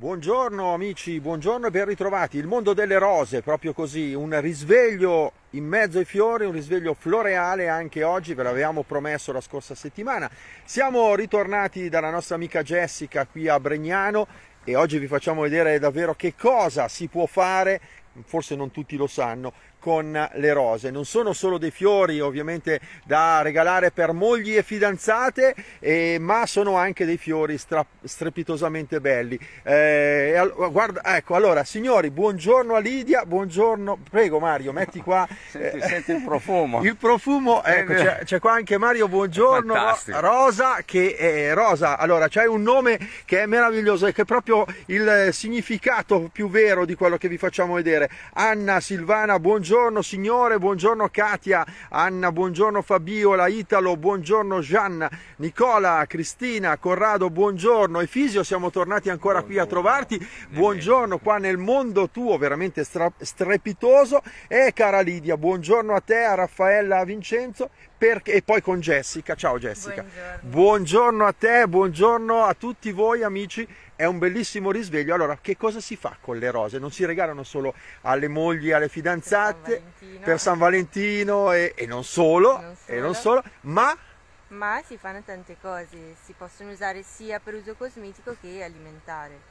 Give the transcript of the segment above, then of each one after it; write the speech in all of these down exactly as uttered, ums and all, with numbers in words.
Buongiorno amici, buongiorno e ben ritrovati. Il mondo delle rose, proprio così, un risveglio in mezzo ai fiori, un risveglio floreale anche oggi, ve l'avevamo promesso la scorsa settimana. Siamo ritornati dalla nostra amica Jessica qui a Bregnano e oggi vi facciamo vedere davvero che cosa si può fare, forse non tutti lo sanno, con le rose. Non sono solo dei fiori ovviamente da regalare per mogli e fidanzate, eh, ma sono anche dei fiori strepitosamente belli. Eh, guarda, ecco, allora signori, buongiorno a Lidia, buongiorno, prego Mario, metti qua. Senti, eh, senti il profumo. Il profumo, ecco, c'è qua anche Mario, buongiorno. Fantastico. Rosa, che è Rosa, allora c'hai un nome che è meraviglioso e che è proprio il significato più vero di quello che vi facciamo vedere. Anna, Silvana, buongiorno. Buongiorno signore, buongiorno Katia, Anna, buongiorno Fabiola, Italo, buongiorno Gianna, Nicola, Cristina, Corrado, buongiorno. Efisio, siamo tornati ancora buongiorno. Qui a trovarti, buongiorno qua nel mondo tuo, veramente strepitoso. E cara Lidia, buongiorno a te, a Raffaella, a Vincenzo. Perché, e poi con Jessica, ciao Jessica. Buongiorno. Buongiorno a te, buongiorno a tutti voi amici. È un bellissimo risveglio. Allora, che cosa si fa con le rose? Non si regalano solo alle mogli, alle fidanzate, per San Valentino e, e non, solo, non solo, e non solo, ma... Ma si fanno tante cose, si possono usare sia per uso cosmetico che alimentare.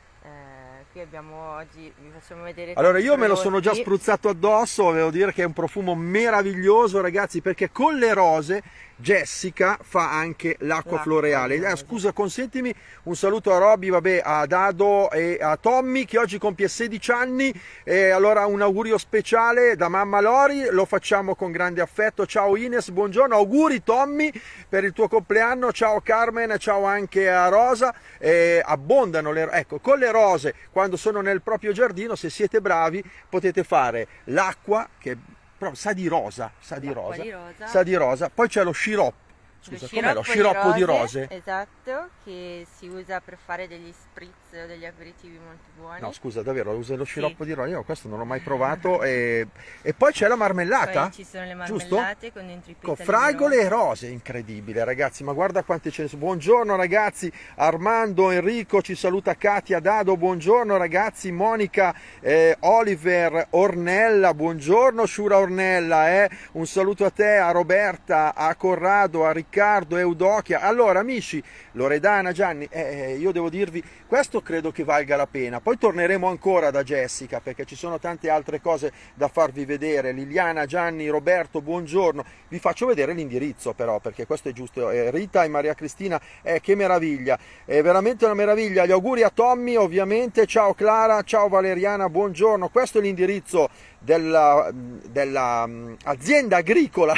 Eh, qui abbiamo oggi, vi facciamo vedere. Allora io me lo prodotti. sono già spruzzato addosso, devo dire che è un profumo meraviglioso ragazzi, perché con le rose Jessica fa anche l'acqua floreale. Eh, scusa, consentimi un saluto a Robby, vabbè, a Dado e a Tommy che oggi compie sedici anni, e allora un augurio speciale da mamma Lori, lo facciamo con grande affetto. Ciao Ines, buongiorno, auguri Tommy per il tuo compleanno, ciao Carmen, ciao anche a Rosa. Eh, abbondano le, ecco, con le rose quando sono nel proprio giardino, se siete bravi potete fare l'acqua che però sa di rosa, sa di rosa, di rosa, sa di rosa, poi c'è lo sciroppo. Scusa, com'è lo sciroppo, sciroppo di rose, rose? Esatto, che si usa per fare degli spritz o degli aperitivi molto buoni. No, scusa, davvero, usa lo sciroppo sì. di rose? Io questo non l'ho mai provato. E, e poi c'è la marmellata? Poi ci sono le marmellate giusto? con dentro i Con petali fragole di e rose, incredibile ragazzi, ma guarda quante ce ne sono. Buongiorno ragazzi, Armando, Enrico, ci saluta Katia, Dado, buongiorno ragazzi, Monica, eh, Oliver, Ornella, buongiorno Shura Ornella, eh. Un saluto a te, a Roberta, a Corrado, a Riccardo, Eudokia. Allora amici, Loredana, Gianni, eh, io devo dirvi, questo credo che valga la pena. Poi torneremo ancora da Jessica perché ci sono tante altre cose da farvi vedere. Liliana, Gianni, Roberto, buongiorno. Vi faccio vedere l'indirizzo però, perché questo è giusto. Eh, Rita e Maria Cristina, eh, che meraviglia, è veramente una meraviglia. Gli auguri a Tommy ovviamente, ciao Clara, ciao Valeriana, buongiorno. Questo è l'indirizzo della, della um, azienda agricola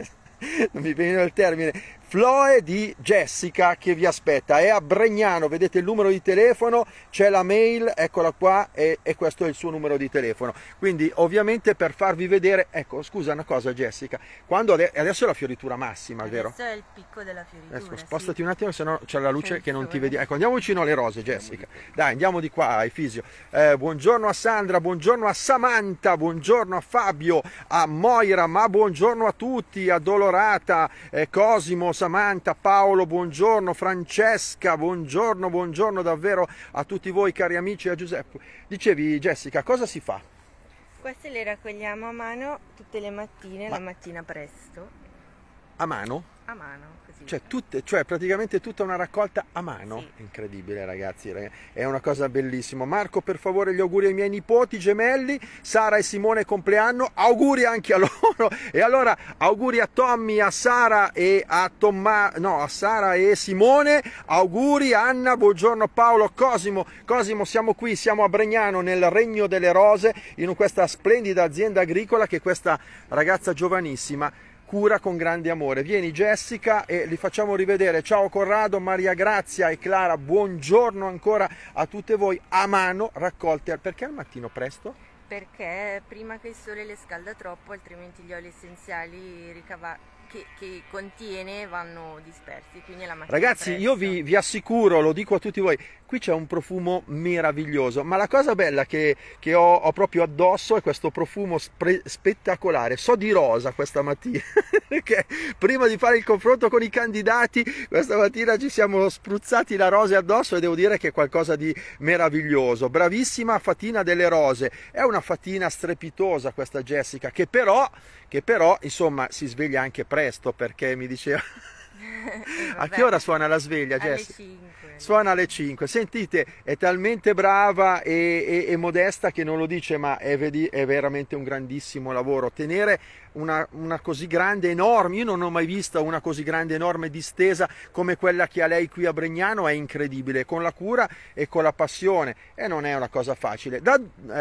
non mi viene il termine, Floe di Jessica, che vi aspetta, è a Bregnano, vedete il numero di telefono, c'è la mail, eccola qua, e, e questo è il suo numero di telefono. Quindi ovviamente per farvi vedere, ecco, scusa una cosa Jessica, quando ade adesso è la fioritura massima, adesso vero? Adesso è il picco della fioritura. Ecco, spostati sì. un attimo, se no c'è la luce che non ti vedi. Ecco, andiamo vicino alle rose Jessica, dai, andiamo di qua a Efisio. Eh, buongiorno a Sandra, buongiorno a Samantha, buongiorno a Fabio, a Moira, ma buongiorno a tutti, a Dolorata, eh, Cosimo, Samantha, Paolo, buongiorno, Francesca, buongiorno, buongiorno davvero a tutti voi cari amici, a Giuseppe. Dicevi Jessica, cosa si fa? Queste le raccogliamo a mano tutte le mattine, Ma... la mattina presto. A mano? A mano, così. Cioè, tutte, cioè praticamente tutta una raccolta a mano? Sì. Incredibile ragazzi, è una cosa bellissima. Marco, per favore gli auguri ai miei nipoti gemelli, Sara e Simone compleanno, auguri anche a loro. E allora auguri a Tommy, a Sara e a Tommaso, no, a Sara e Simone, auguri Anna, buongiorno Paolo, Cosimo, Cosimo siamo qui, siamo a Bregnano nel Regno delle Rose, in questa splendida azienda agricola che questa ragazza giovanissima cura con grande amore. Vieni Jessica e li facciamo rivedere. Ciao Corrado, Maria Grazia e Clara, buongiorno ancora a tutte voi, a mano raccolte. Perché al mattino presto? Perché prima che il sole le scalda troppo, altrimenti gli oli essenziali ricavati Che, che contiene vanno dispersi, quindi la mattina ragazzi presto. io vi, vi assicuro, lo dico a tutti voi, qui c'è un profumo meraviglioso, ma la cosa bella che, che ho, ho proprio addosso è questo profumo spettacolare. So di rosa questa mattina, perché prima di fare il confronto con i candidati questa mattina ci siamo spruzzati la rosa addosso e devo dire che è qualcosa di meraviglioso. Bravissima Fatina delle Rose, è una fatina strepitosa questa Jessica, che però, che però insomma si sveglia anche presto, perché mi diceva a che ora suona la sveglia, Jessica? Alle cinque. Suona alle cinque. Sentite, è talmente brava e, e, e modesta che non lo dice, ma è, vedi, è veramente un grandissimo lavoro. Tenere una, una così grande, enorme, io non ho mai vista una così grande, enorme distesa come quella che ha lei qui a Bregnano, è incredibile, con la cura e con la passione, e non è una cosa facile. Da,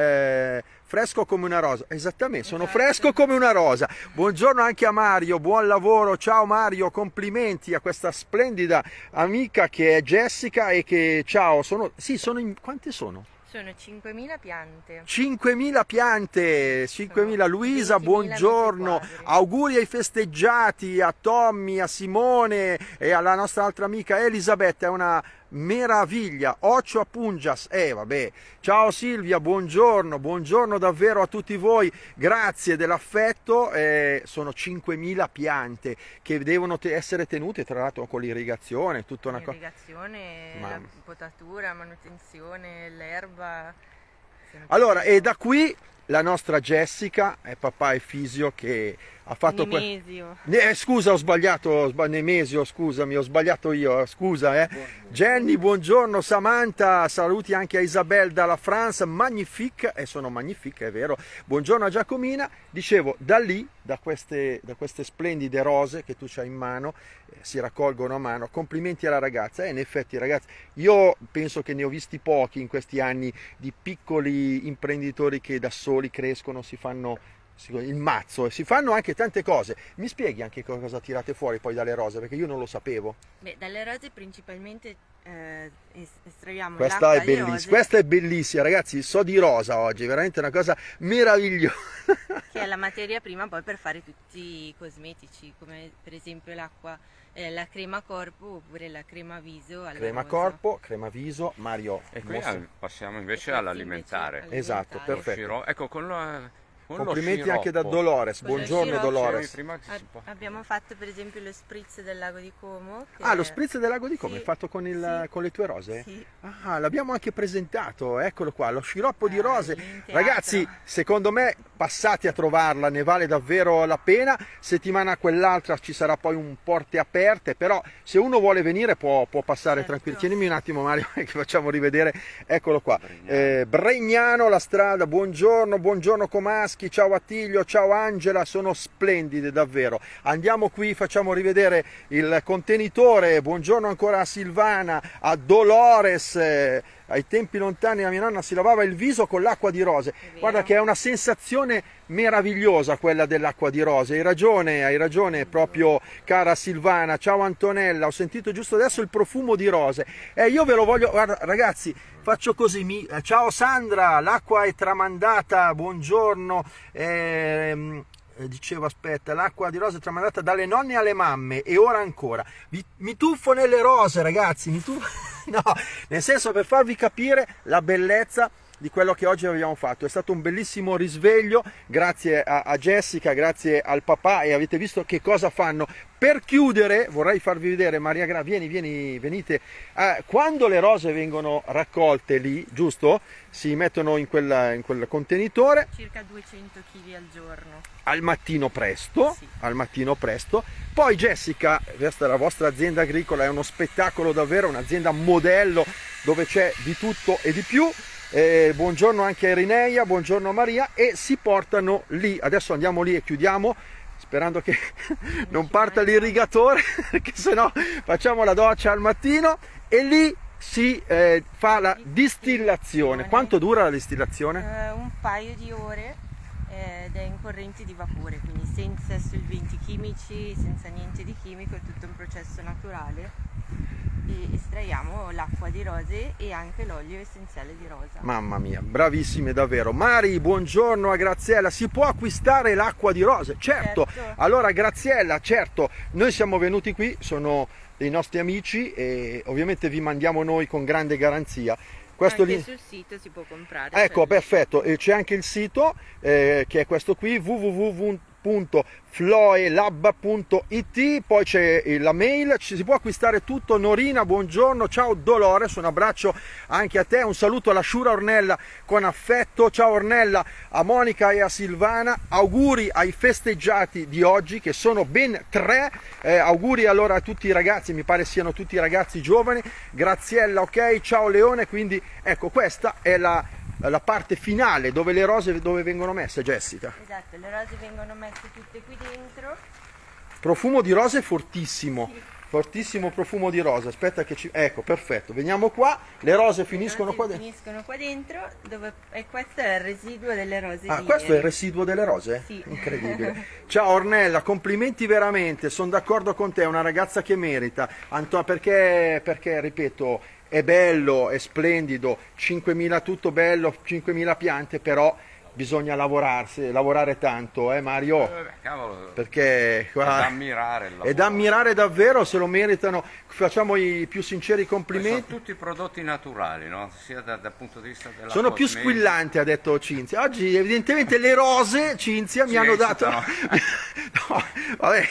eh, fresco come una rosa, esattamente, sono Esatto. fresco come una rosa. Buongiorno anche a Mario, buon lavoro, ciao Mario, complimenti a questa splendida amica che è Jessica e che, ciao, sono, sì, sono in, quante sono? Sono cinquemila piante. cinquemila piante, cinquemila. Luisa, buongiorno, auguri ai festeggiati, a Tommy, a Simone e alla nostra altra amica Elisabetta, è una meraviglia. Ocio a Pungias, eh vabbè, ciao Silvia, buongiorno, buongiorno davvero a tutti voi, grazie dell'affetto. Eh, sono cinquemila piante che devono te essere tenute, tra l'altro con l'irrigazione, tutta una cosa. L'irrigazione, Ma... la potatura, manutenzione, l'erba. Allora, e da qui la nostra Jessica, è papà e fisio, che ha fatto Nemesio. Eh, scusa, ho sbagliato, sbag... Nemesio, scusami, ho sbagliato io, scusa. Eh. Jenny, buongiorno, Samantha, saluti anche a Isabelle dalla France, magnifique, e sono magnifiche, è vero. Buongiorno a Giacomina, dicevo, da lì, da queste, da queste splendide rose che tu hai in mano, eh, si raccolgono a mano, complimenti alla ragazza. E eh, in effetti ragazzi, io penso che ne ho visti pochi in questi anni di piccoli imprenditori che da soli crescono, si fanno il mazzo e si fanno anche tante cose. Mi spieghi anche cosa tirate fuori poi dalle rose, perché io non lo sapevo. Beh, dalle rose principalmente eh, estraiamo questa l'acqua è bellissima, questa è bellissima ragazzi, so di rosa oggi, veramente una cosa meravigliosa, che è la materia prima poi per fare tutti i cosmetici, come per esempio l'acqua, eh, la crema corpo oppure la crema viso alla crema rosa. Corpo, crema viso. Mario, e qui mostra... passiamo invece all'alimentare. Esatto, perfetto. Sciro... ecco, con la... complimenti anche da Dolores, con buongiorno Dolores. Abbiamo fatto per esempio lo spritz del lago di Como. Che ah, lo spritz del lago di Como, sì, è fatto con, il, sì, con le tue rose? Sì. Ah, l'abbiamo anche presentato, eccolo qua, lo sciroppo ah, di rose. Ragazzi, secondo me passate a trovarla, ne vale davvero la pena. Settimana quell'altra ci sarà poi un porte aperte, però se uno vuole venire può, può passare certo. tranquillo. Tienimi un attimo Mario che facciamo rivedere, eccolo qua. Bregnano. Eh, Bregnano, la strada, buongiorno, buongiorno Comaschi, ciao Attilio, ciao Angela, sono splendide davvero. Andiamo qui, facciamo rivedere il contenitore. Buongiorno ancora a Silvana, a Dolores. Eh, ai tempi lontani la mia nonna si lavava il viso con l'acqua di rose. Guarda che è una sensazione meravigliosa quella dell'acqua di rose. Hai ragione, hai ragione proprio cara Silvana. Ciao Antonella, ho sentito giusto adesso il profumo di rose. E eh, io ve lo voglio, guarda ragazzi, faccio così, mi... ciao Sandra, l'acqua è tramandata, buongiorno. Ehm... dicevo aspetta, l'acqua di rose è tramandata dalle nonne alle mamme e ora ancora vi, mi tuffo nelle rose ragazzi, mi tuffo no, nel senso, per farvi capire la bellezza di quello che oggi abbiamo fatto. È stato un bellissimo risveglio, grazie a, a Jessica, grazie al papà, e avete visto che cosa fanno. Per chiudere vorrei farvi vedere, Maria Gra, vieni, vieni, venite, eh, quando le rose vengono raccolte lì, giusto? Si mettono in, quella, in quel contenitore. Circa duecento chili al giorno. Al mattino presto, sì. al mattino presto. Poi Jessica, questa è la vostra azienda agricola, è uno spettacolo davvero, un'azienda modello dove c'è di tutto e di più. Eh, buongiorno anche a Irineia, buongiorno Maria, e si portano lì. Adesso andiamo lì e chiudiamo, sperando che non parta l'irrigatore, perché sennò facciamo la doccia al mattino, e lì si eh, fa la distillazione. Quanto dura la distillazione? Uh, un paio di ore ed è in correnti di vapore, quindi senza solventi chimici, senza niente di chimico, è tutto un processo naturale. e estraiamo l'acqua di rose e anche l'olio essenziale di rosa. Mamma mia, bravissime davvero. Mari, buongiorno a Graziella, si può acquistare l'acqua di rose? Certo. Certo. Allora Graziella, certo, noi siamo venuti qui, sono dei nostri amici e ovviamente vi mandiamo noi con grande garanzia. Questo Anche lì... sul sito si può comprare. Ecco, cioè... perfetto, e c'è anche il sito eh, che è questo qui, w w w punto floelab punto it, poi c'è la mail, ci si può acquistare tutto. Norina, buongiorno, ciao Dolores, un abbraccio anche a te, un saluto alla Shura Ornella con affetto, ciao Ornella, a Monica e a Silvana, auguri ai festeggiati di oggi che sono ben tre, eh, auguri allora a tutti i ragazzi, mi pare siano tutti ragazzi giovani. Graziella, ok, ciao Leone, quindi ecco questa è la la parte finale dove le rose dove vengono messe, Jessica. Esatto, le rose vengono messe tutte qui dentro. Profumo di rose fortissimo, sì. Fortissimo profumo di rose. Aspetta che ci... Ecco, perfetto. Veniamo qua, le rose finiscono le rose qua dentro. Finiscono qua dentro, dove... e questo è il residuo delle rose. Ah, di questo ieri. è il residuo delle rose? Sì. Incredibile. Ciao Ornella, complimenti veramente, sono d'accordo con te, è una ragazza che merita. Anto... Perché, perché, ripeto, è bello, è splendido, cinquemila tutto bello, cinquemila piante, però bisogna lavorarsi, lavorare tanto, eh Mario? Eh, cavolo, perché guarda, è da ammirare il lavoro. È da ammirare davvero, se lo meritano, facciamo i più sinceri complimenti. Sono tutti prodotti naturali, no? Sia da, dal punto di vista della Sono più cosmetica. squillanti, ha detto Cinzia. Oggi evidentemente le rose, Cinzia, mi Ci hanno dato... eccitano. No, vabbè.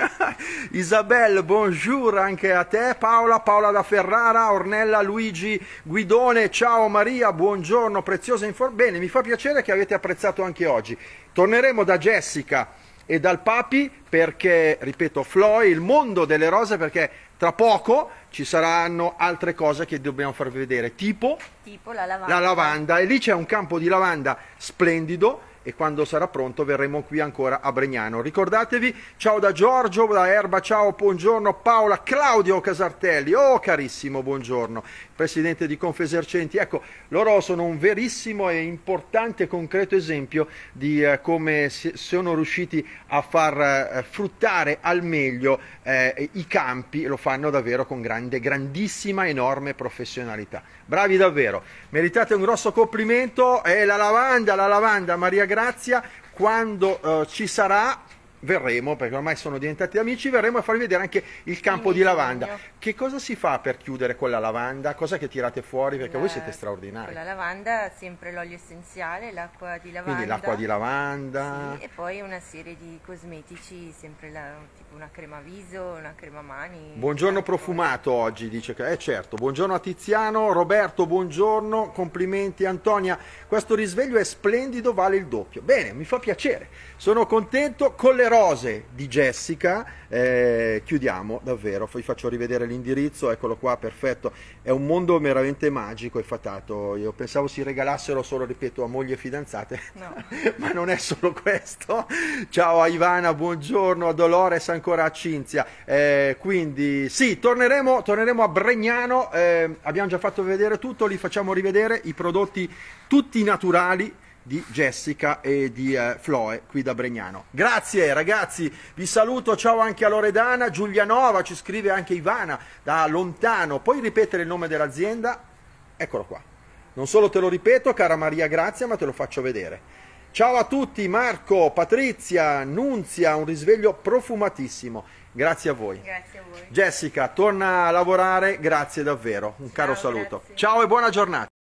Isabelle, buongiorno anche a te. Paola, Paola da Ferrara, Ornella, Luigi, Guidone, ciao Maria, buongiorno, preziosa informazione. Bene, mi fa piacere che avete apprezzato anche oggi. Torneremo da Jessica e dal Papi perché, ripeto, Floy, il mondo delle rose, perché tra poco ci saranno altre cose che dobbiamo farvi vedere, tipo, tipo la lavanda. la lavanda, e lì c'è un campo di lavanda splendido e quando sarà pronto verremo qui ancora a Bregnano. Ricordatevi, ciao da Giorgio, da Erba, ciao, buongiorno Paola, Claudio Casartelli, oh carissimo, buongiorno, presidente di Confesercenti. Ecco, loro sono un verissimo e importante e concreto esempio di eh, come si, sono riusciti a far eh, fruttare al meglio eh, i campi, lo fanno davvero con grande, grandissima, enorme professionalità. Bravi davvero, meritate un grosso complimento. E la lavanda, la lavanda, Maria Grazia, quando eh, ci sarà, verremo, perché ormai sono diventati amici, verremo a farvi vedere anche il campo di lavanda. Che cosa si fa per chiudere con la lavanda? Cosa che tirate fuori? Perché la, voi siete straordinari. Con la lavanda sempre l'olio essenziale, l'acqua di lavanda. Quindi l'acqua di lavanda. Sì, e poi una serie di cosmetici, sempre la, tipo una crema viso, una crema mani. Buongiorno profumato oggi, dice che... Eh certo, buongiorno a Tiziano, Roberto, buongiorno, complimenti Antonia, questo risveglio è splendido, vale il doppio. Bene, mi fa piacere, sono contento. Con le rose di Jessica eh, chiudiamo davvero, vi faccio rivedere l'indirizzo, eccolo qua, perfetto, è un mondo veramente magico e fatato. Io pensavo si regalassero solo, ripeto, a mogli e fidanzate, no. Ma non è solo questo. Ciao a Ivana, buongiorno, a Dolores, ancora a Cinzia. Eh, quindi sì, torneremo, torneremo a Bregnano, eh, abbiamo già fatto vedere tutto, li facciamo rivedere i prodotti tutti naturali di Jessica e di eh, Floe qui da Bregnano. Grazie ragazzi, vi saluto, ciao anche a Loredana, Giulianova, ci scrive anche Ivana da lontano. Puoi ripetere il nome dell'azienda? Eccolo qua. Non solo te lo ripeto, cara Maria Grazia, ma te lo faccio vedere. Ciao a tutti, Marco, Patrizia, Nunzia, un risveglio profumatissimo. Grazie a voi. Grazie a voi. Jessica, torna a lavorare, grazie davvero. Un Ciao, caro saluto. grazie. Ciao e buona giornata.